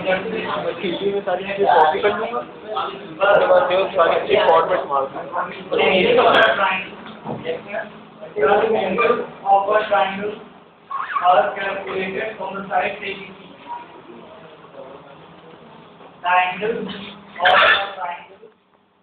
खिड़की में सारी चीज़ें कॉपी कर लूँगा, उसके बाद जो सारी चीज़ें फॉर्मेट मार दूँगा। The angle of